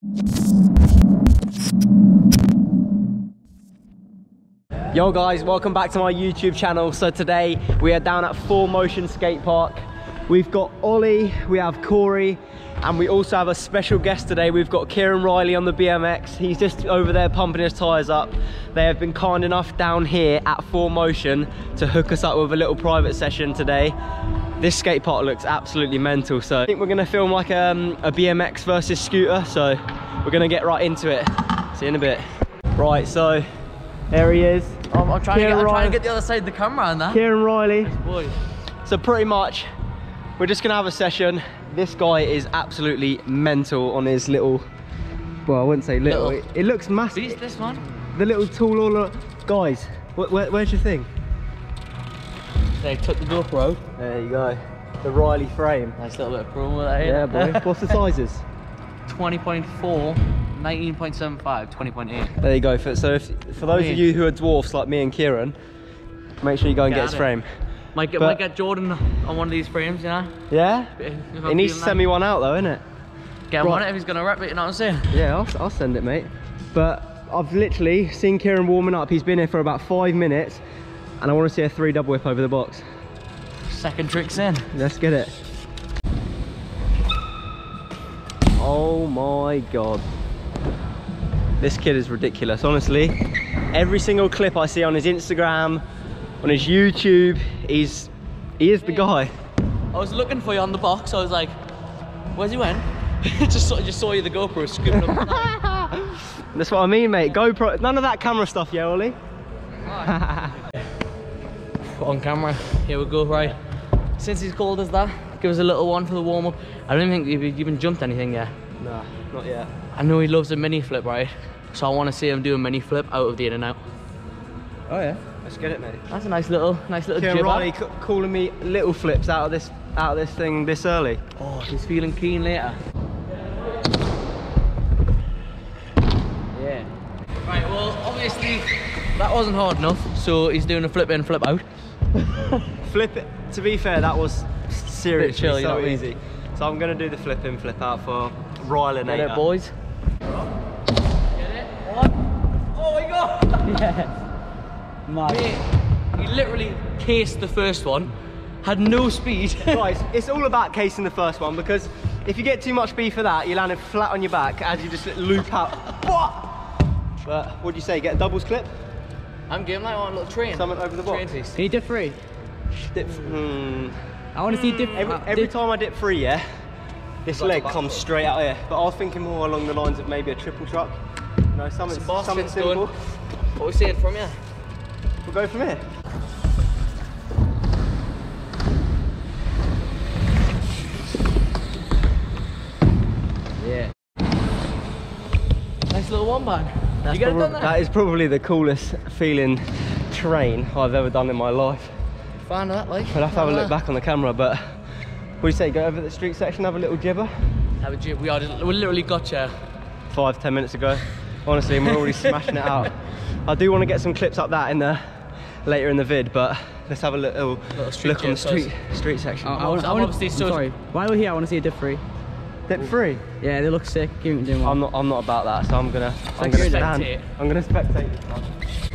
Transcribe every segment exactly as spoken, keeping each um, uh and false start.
Yo guys, welcome back to my YouTube channel. So today we are down at four Motion Skate Park. We've got Ollie, we have Corey, and we also have a special guest today. We've got Kieran Riley on the B M X. He's just over there pumping his tyres up. They have been kind enough down here at four Motion to hook us up with a little private session today. This skate park looks absolutely mental, so I think we're gonna film like um, a B M X versus scooter, so we're gonna get right into it. See you in a bit. Right, so there he is. I'm, I'm, trying, to get, I'm trying to get the other side of the camera on that. Kieran Riley. Boy. So pretty much, we're just gonna have a session. This guy is absolutely mental on his little, well, I wouldn't say little, little. It, it looks massive. Beast this one? The little tool all up. Guys, wh where, where's your thing? They took the GoPro. There you go. The Riley frame. Nice little bit of promo there. Yeah, boy. What's the sizes? twenty point four, nineteen point seven five, twenty point eight. There you go. For, so if, for those of you who are dwarfs like me and Kieran, make sure you go and get, get his frame. Might get, but, might get Jordan on one of these frames, you know? Yeah? He needs to send me one out though, innit? Get him right. on it if he's going to rep it, you know what I'm saying? Yeah, I'll, I'll send it, mate. But I've literally seen Kieran warming up. He's been here for about five minutes and I want to see a three double whip over the box. Second trick's in. Let's get it. Oh my God. This kid is ridiculous, honestly. Every single clip I see on his Instagram, on his YouTube, he's, he is the guy. I was looking for you on the box, I was like, where's he went? just, saw, just saw you the GoPro scooping up. That's what I mean, mate. GoPro, none of that camera stuff, yeah, Ollie? On camera, here we go, right. Since he's called us that, give us a little one for the warm-up. I don't think you've even jumped anything yet. No, not yet. I know he loves a mini flip, right? So I want to see him do a mini flip out of the in and out. Oh yeah, let's get it, mate. That's a nice little, nice little Kieran jibber. Riley calling me little flips out of this, out of this thing this early. Oh, he's feeling keen later. Yeah. Right. Well, obviously that wasn't hard enough. So he's doing a flip in, flip out. Flip it. To be fair, that was seriously chill, you know so what I mean? easy. So I'm gonna do the flip in, flip out for Riley. Get it, boys. Get it. One. Oh my God. Yeah. Mate, he literally cased the first one, had no speed. Guys, it's all about casing the first one because if you get too much speed for that, you land it flat on your back as you just loop out. But what'd you say? Get a doubles clip? I'm giving that one a little train. Something over the box. Train piece. Can you dip free? Dip. Hmm. I want to see dip. Every, every dip. time I dip free, yeah, this leg comes straight out here. But I was thinking more along the lines of maybe a triple truck. You know, something, something simple. What are we seeing from you? We'll go from here. Yeah. Nice little one bag. That's you get it done that? there? That is probably the coolest feeling train I've ever done in my life. Find that, like. I'll have to have a look back on the camera, but what do you say? Go over the street section, have a little jibber. Have a jib. We are. We literally got you Five, ten minutes ago. Honestly, and we're already smashing it out. I do want to get some clips up that in the later in the vid, but let's have a little, little look on the street street section. I, I, want, I want to see. Sorry, while we're here, I want to see a dip free. Dip free? Yeah, they look sick. Keep doing one. I'm not. I'm not about that, so I'm gonna. I'm Like gonna spectate. stand. I'm gonna spectate this one.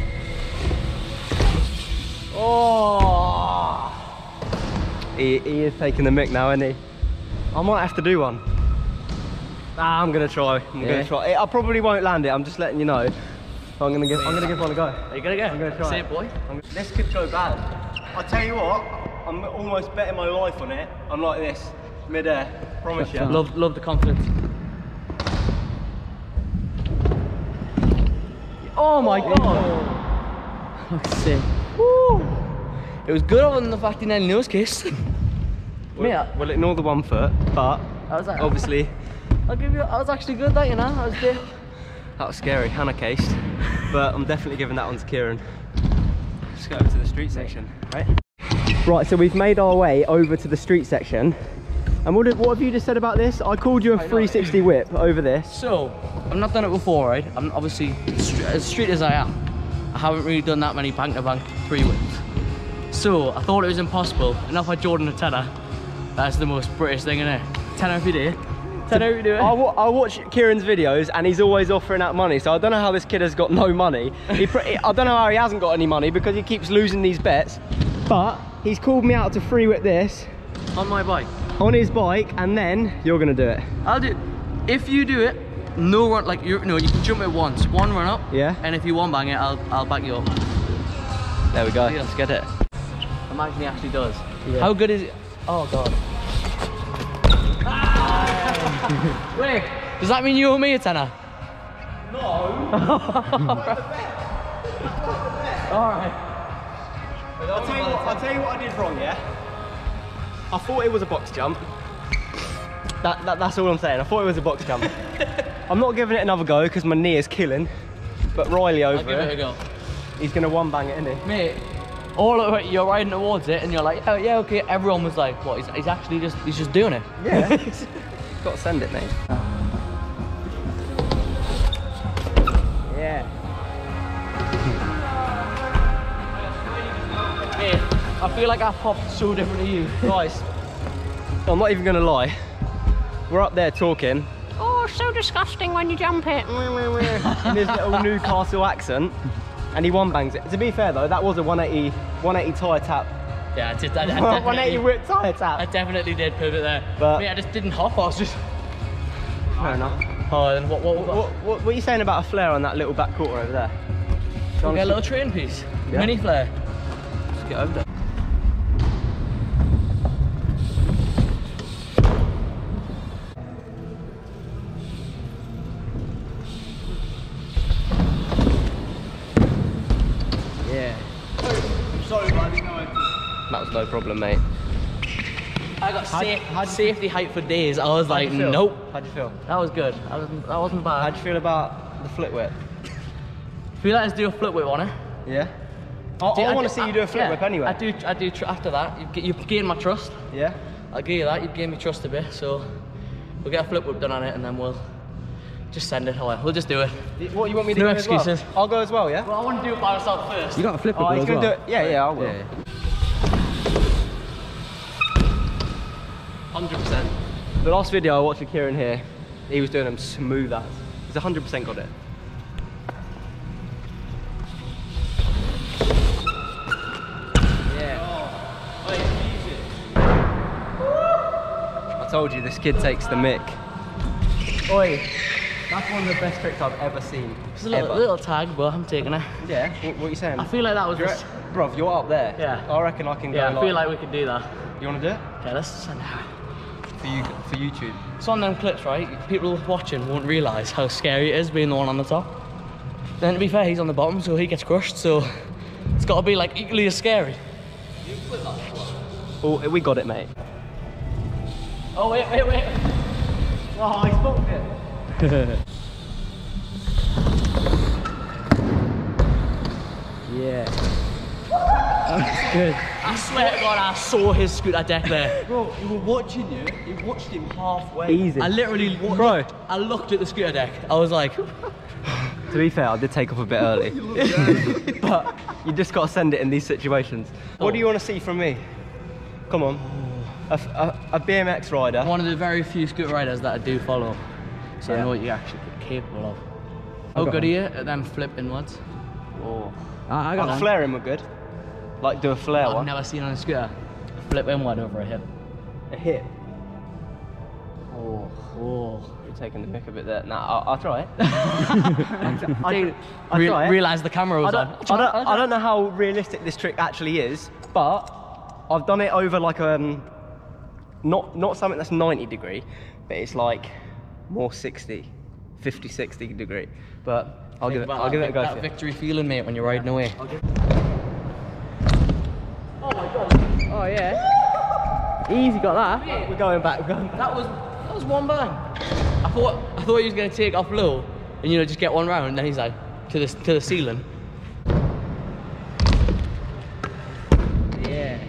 Oh! He, he is taking the mick now, isn't he? I might have to do one. Nah, I'm gonna try. I'm Yeah. gonna try. I probably won't land it. I'm just letting you know. I'm gonna give. I'm gonna give one a go. Are you gonna go? I'm gonna try. See it. it, boy. I'm, this could go bad. I'll tell you what. I'm almost betting my life on it. I'm like this, mid-air. Promise you. Love, love the confidence. Oh my Oh. God. Looks sick. Woo. It was good other than the fact he nearly nose kissed. We'll, Mate, we'll ignore the one foot, but I was like, obviously I'll give you. I was actually good, that you know. I was good. that was scary. Hannah cased, but I'm definitely giving that one to Kieran. Let's go over to the street section, right? Right, so we've made our way over to the street section. And what, did, what have you just said about this? I called you a three sixty whip over this. So, I've not done it before, right? I'm obviously, as street as I am, I haven't really done that many bank to bank three whips. So, I thought it was impossible. And if I Jordan a tenner, that's the most British thing, innit? Tenner if you do. Tell her what you're doing. I, wa I watch Kieran's videos and he's always offering out money, so I don't know how this kid has got no money. He I don't know how he hasn't got any money because he keeps losing these bets. But he's called me out to free whip this On my bike. on his bike, and then you're gonna do it. I'll do. If you do it, no run like you. No, you can jump it once. One run up. Yeah. And if you one bang it, I'll I'll back you up. There we go. Yeah. Let's get it. Imagine he actually does. Yeah. How good is it? Oh god. Wait, does that mean you owe me a tenner? No. Alright. I'll tell you what. I'll tell you what I did wrong. Yeah. I thought it was a box jump. That, that that's all I'm saying. I thought it was a box jump. I'm not giving it another go because my knee is killing. But Riley over I'll give it a go. he's gonna one bang it, isn't he? Mate, all of it, you're riding towards it and you're like, oh yeah, okay. Everyone was like, what? He's, he's actually just, he's just doing it. Yeah. Got to send it, mate. Yeah. Mate, I feel like I popped so different to you. Guys, I'm not even gonna lie. We're up there talking. Oh, so disgusting when you jump it. In his little Newcastle accent, and he one bangs it. To be fair though, that was a one eighty, one eighty tyre tap. Yeah, I did. I, I one eighty definitely, whip tyre I tap. definitely did pivot there. But- Mate, I just didn't hop. I was just. Fair enough. Oh, then what? What? What, What? what, what, what are you saying about a flare on that little back quarter over there? We'll get a little train piece. Yeah. Mini flare. Let's get over there. Yeah. That was no problem, mate. I got How'd- safe, how'd you- safety height for days. I was How'd like, you feel? nope. How'd you feel? That was good. That wasn't. That wasn't bad. How'd you feel about the flip whip? feel like let's do a flip whip on it. Yeah? I, Do- I want do- to see you do a flip yeah, whip anyway. I do. I do. Tr after that, you, g- you gain my trust. Yeah? I'll give you that. You've gained me trust a bit, so we'll get a flip whip done on it, and then we'll just send it away. We'll just do it. What you want me to No do as well? excuses. I'll go as well, yeah? Well, I want to do it by myself first. You got a flip Oh, whip he's as gonna well. do it. Yeah, yeah, I will. Yeah. one hundred percent. The last video I watched with Kieran here, he was doing them smooth as. He's one hundred percent got it. I told you, this kid takes the mick. Oi, that's one of the best tricks I've ever seen. It's a little, ever. little tag, but I'm taking it. Yeah, what, what are you saying? I feel like that was You're just. at- Bruv, you're up there. Yeah. I reckon I can go Yeah, I like, feel like we could do that. You want to do it? Okay, let's send it out. For, you, for YouTube. It's on them clips, right? People watching won't realise how scary it is being the one on the top. Then to be fair, he's on the bottom, so he gets crushed, so it's got to be like equally as scary. Oh, we got it, mate. Oh, wait, wait, wait. Oh, he's booked it. Yeah. That's good. I swear to God, I saw his scooter deck there. Bro, he was watching you. He watched him halfway. Easy. I literally, Bro. I looked at the scooter deck. I was like, To be fair, I did take off a bit early. But you just got to send it in these situations. What do you want to see from me? Come on. A, a, a B M X rider. one of the very few scooter riders that I do follow. So I Yeah. know what you're actually capable of. How got good are one. you at them flip inwards? Oh. I, I got Like one. flaring were good. Like do a flare I've one. never seen on a scooter. A flip inward over a hip. A hit. Oh, oh. You're taking the mick a bit there. Nah, I'll, I'll try it. I, I'll Re try it. Realise the camera I was don't, on. I, don't, I don't know how realistic this trick actually is, but I've done it over like um, not not something that's ninety degree, but it's like more sixty, fifty, sixty degree. But I'll give it, I'll give it a go. That for you. victory feeling, mate, when you're riding away. Oh yeah. Easy got that. We're going back. We're going back. That was that was one bang. I thought I thought he was gonna take off low and you know just get one round, and then he's like to the to the ceiling. Yeah.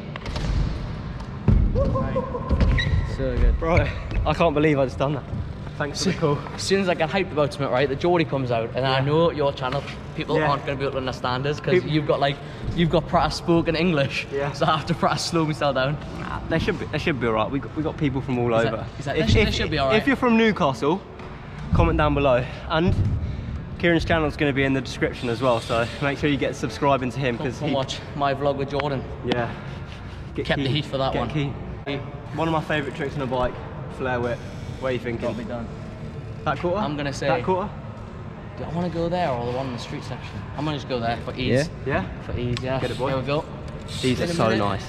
So good. Bro, I can't believe I just done that. Thanks for the call. As soon as I get hyped about something, right, the Geordie comes out, and I know your channel people Yeah. aren't going to be able to understand us because People- you've got like you've got practice spoken English. Yeah. So I have to practice slow myself down. Nah, they should be, they should be all right. We got, we got people from all Is over. that- is that- if, they should- if, they should be all right. If you're from Newcastle, comment down below. And Kieran's channel is going to be in the description as well, so make sure you get subscribing to him Come, because come he, watch my vlog with Jordan. yeah, get Kept the keen, heat for that get one. keen. One of my favourite tricks on a bike, flare whip. What are you thinking? Got me done. That quarter? I'm gonna say- that quarter. Do I want to go there or the one in the street section? I'm gonna just go there for ease. Yeah. For ease, yeah. Get it, boy. Here we go. These are In a so minute. nice.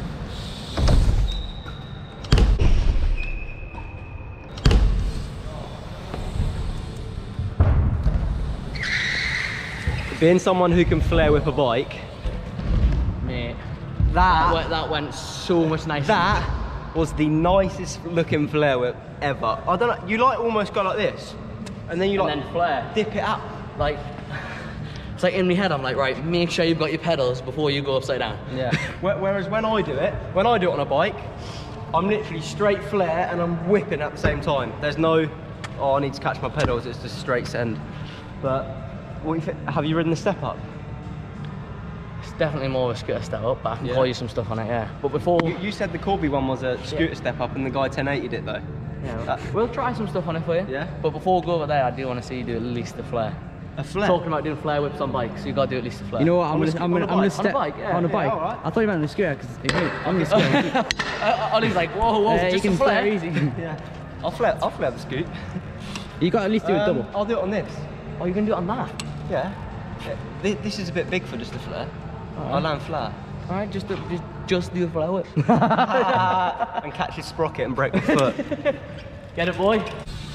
Being someone who can flare whip a bike, Mate. That, that went, that went so much nicer. that was the nicest looking flare whip ever. I don't know, you like almost go like this, and then you And like then flare. dip it up. Like, it's like in my head, I'm like, right, make sure you've got your pedals before you go upside down. Yeah. Whereas when I do it, when I do it on a bike, I'm literally straight flare and I'm whipping at the same time. There's no, oh, I need to catch my pedals. It's just straight send. But what do you think? Have you ridden the step up? It's definitely more of a scooter step up, but I can Yeah. call you some stuff on it, yeah. But before, You, you said the Corby one was a scooter Yeah. step up, and the guy ten eighty'd it though. yeah, that- we'll try some stuff on it for you. Yeah. But before we go over there, I do want to see you do at least the flare. A flare. Talking about doing flare whips on bikes, so you got to do at least the flare. You know what? I'm On a gonna, sc- I'm on gonna, a I'm gonna bike? step On a bike, yeah. on a Yeah, bike. alright. I thought you meant on a scooter because I'm gonna scooter. Uh, Ollie's like, whoa, whoa, Yeah, you just can a flare. flare easy. Yeah. I'll flare. I'll flare the scoot. You got to at least do it Um, double. I'll do it on this. Oh, you're going to do it on that? Yeah. This, this is a bit big for just a flare. I'll land flat. All right, just, do- just, just do the flare whip. And catch his sprocket and break the foot. Get it, boy?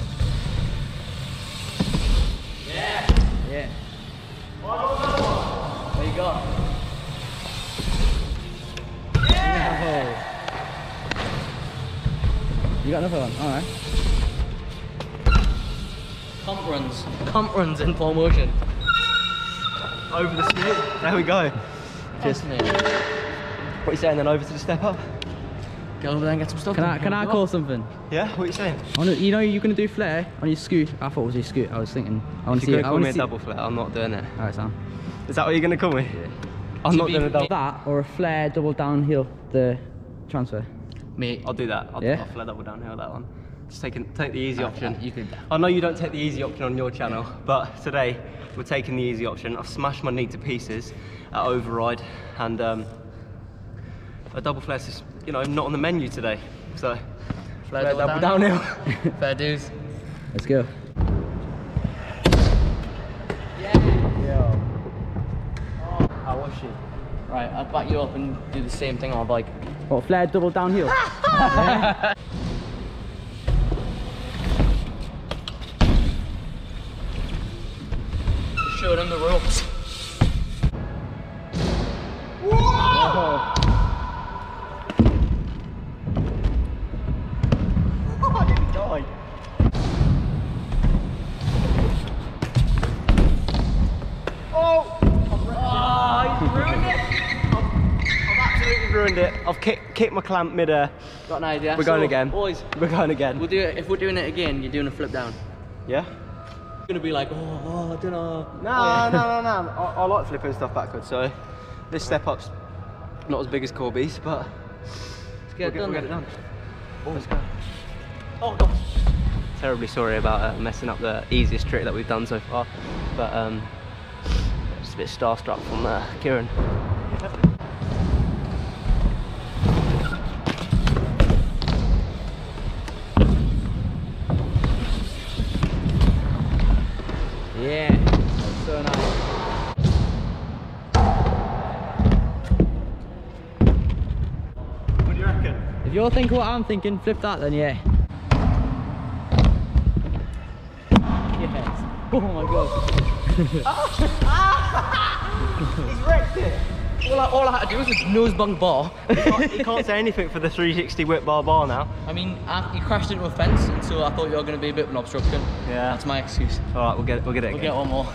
Yeah. There you go. You got another one. All right. Comp runs. Comp runs in full motion. Over the scoot. There we go. Just me. What are you saying then? Over to the step up? Go over there and get some stuff. Can I can I call something? Yeah. What are you saying? I wanna, you know you're gonna do flare on your scoot. I thought it was your scoot. I was thinking. I want If to see. you're I gonna call want me to a see. double flare, I'm not doing it. All right, Sam. Is that what you're gonna call me? Yeah. I'm not be- doing a double. That or a flare double downhill the transfer. Mate, I'll do that. I'll, Yeah? I'll flare double downhill that one. Just take take the easy Ah, option. you could. I know you don't take the easy option on your channel, but today we're taking the easy option. I've smashed my knee to pieces at override, and um, a double flare is, you know, not on the menu today. So Flare flare double double downhill. downhill. Fair dues. Let's go. How was she? Right, I'll back you up and do the same thing on a bike. What, flare double downhill? Show them the ropes. I didn't die. Oh! Oh, you ruined it. I've absolutely ruined it. I've kicked, kicked my clamp mid-air. Got an idea. We're going So, again. boys. We're going again. We'll do it. If we're doing it again, you're doing a flip down. Yeah? You're gonna be like, oh, oh I don't know. No, no, no, no. I, I like flipping stuff backwards, so this step up's not as big as Corby's, but Let's we'll get it get, done. we'll get it then. done. Let's go. Oh, God. Terribly sorry about uh, messing up the easiest trick that we've done so far, but um, just a bit starstruck from uh, Kieran. Yeah. That's so nice. What do you reckon? If you're thinking what I'm thinking, flip that then, yeah. Yes. Oh my god. He's wrecked it! All I, all I had to do was a nose bung bar. He can't, he can't say anything for the three sixty whip bar bar now. I mean, I, you crashed into a fence, and so I thought you were going to be a bit of an obstruction. Yeah. That's my excuse. Alright, we'll get it, we'll get it We'll again. get one more.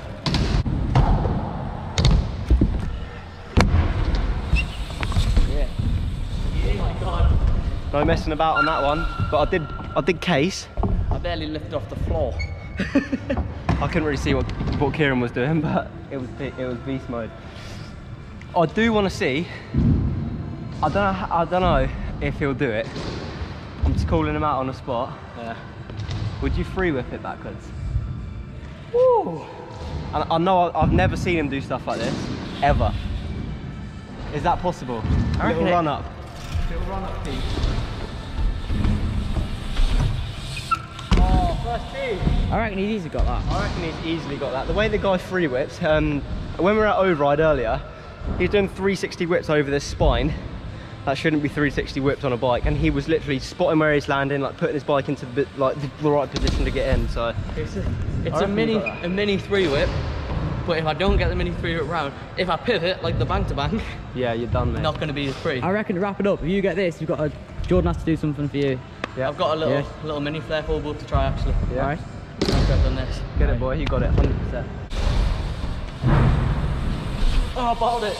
Yeah. Oh my god. No messing about on that one, but I did I did case. I barely lifted off the floor. I couldn't really see what, what Kieran was doing, but it was be- it was beast mode. I do want to see. I don't know. I don't know. if he'll do it. I'm just calling him out on the spot. Yeah. Would you free whip it backwards? Woo! And I know I- I've never seen him do stuff like this, ever. Is that possible? I Little reckon it- run up. Little run up, Pete. Oh, first tee. I reckon he's easily got that. I reckon he's easily got that. The way the guy free whips, um, when we were at Override earlier, he's doing three sixty whips over this spine. That shouldn't be three sixty whips on a bike, and he was literally spotting where he's landing, like putting his bike into the, like the right position to get in. So It's a, it's I a reckon mini, you got that. a mini three whip. But if I don't get the mini three whip round, if I pivot like the bank to bank, yeah, you're done, mate. not going to be as free. I reckon to wrap it up, if you get this, you've got a Jordan has to do something for you. Yeah, I've got a little, Yeah. little mini flare full boot to try actually. Yeah. Alright. After I've done this. Get it, boy. You got it, one hundred percent. Oh, I bottled it.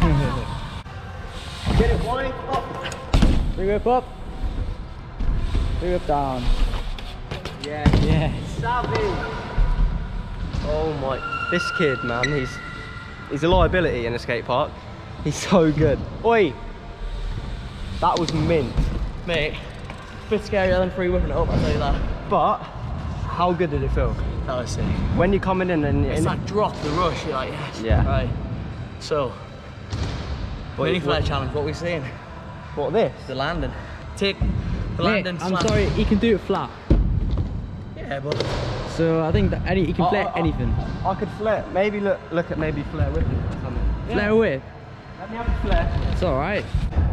Get it, boy. Up. Free whip up. Free whip down. Yeah. Yes. Savvy. Oh my, this kid, man, he's he's a liability in a skate park. He's so good. Oi, that was mint. Mate, a bit scarier than free whipping it up, I'll tell you that. But how good did it feel? That was sick. When you're coming in and, It's and that drop, the rush, you're like, yes. Yeah. Right. So, What- mini flare what- challenge, what we saying? what this? The landing. Take the Mate, landing I'm slam. sorry, he can do it flat. Yeah, but So I think that any he can I- flare I- I- anything. I could flare. Maybe look look at maybe flare with it or something. Flare whip. Let me have a flare. It's alright.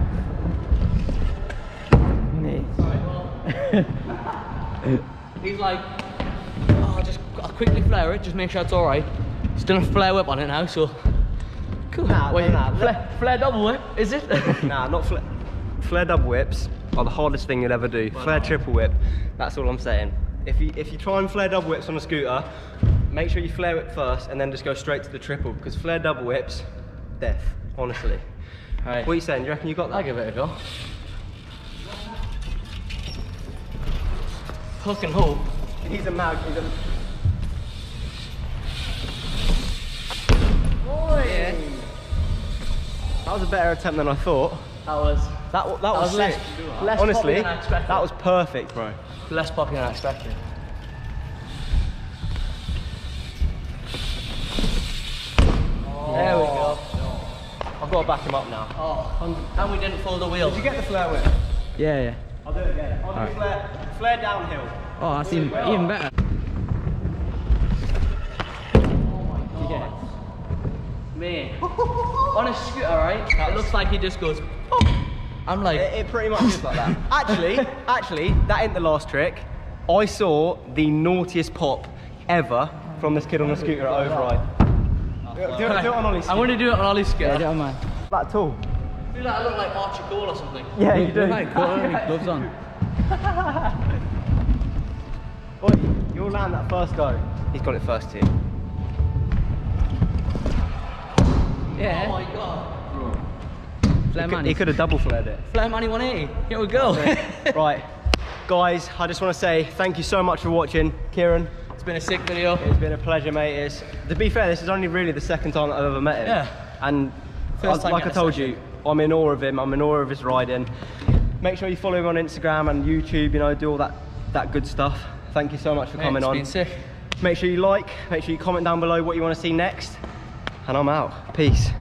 he's like, oh, just I'll quickly flare it, just make sure it's all right. He's done a flare whip on it now, so cool. Nah, Wait, nah, flare, flare double whip, is it? Nah, not flare. Flare double whips are the hardest thing you'll ever do. Flare triple whip. That's all I'm saying. If you if you try and flare double whips on a scooter, make sure you flare whip first and then just go straight to the triple, because flare double whips, death. Honestly. Right. What are you saying? Do you reckon you got that? I'll give it a go. Hook and hope. He's a mag. He's a... Yeah. That was a better attempt than I thought. That was That, wa- that, That was, was less, less- less honestly, poppy than I expected. that was perfect, bro. less poppy than I expected. There we go. I've got to back him up now. Oh, and we didn't follow the wheel. Did you get the flare whip? Yeah, yeah. I'll do it again. I'll do Alright. flare, flare downhill. Oh, that's even, even better. Man, on a scooter, right? It looks like he just goes. Pop. I'm like, It, it pretty much is like that. Actually, actually, that ain't the last trick. I saw the naughtiest pop ever from this kid on the scooter at Override. Do, it- do, it- do it on Ollie's I'm gonna do it on Ollie's Yeah, scooter. do it on mine. that tall. I feel like I look like Archie Cole or something. Yeah, you do. Right, cool, right, gloves on. Oi, you'll land that first go. He's got it first too. Oh Yeah. my god. Flare He, man. he could have double flared it. Flare Money one eighty. Here we go. Right, guys, I just want to say thank you so much for watching. Kieran, It's been a sick video. it's been a pleasure, mate. It's, to be fair, this is only really the second time that I've ever met him. Yeah. And First I- time like I getting a told session. you, I'm in awe of him. I'm in awe of his riding. Make sure you follow him on Instagram and YouTube, you know, do all that, that good stuff. Thank you so much for Mate, coming it's on. been sick. Make sure you like, make sure you comment down below what you want to see next. And I'm out. Peace.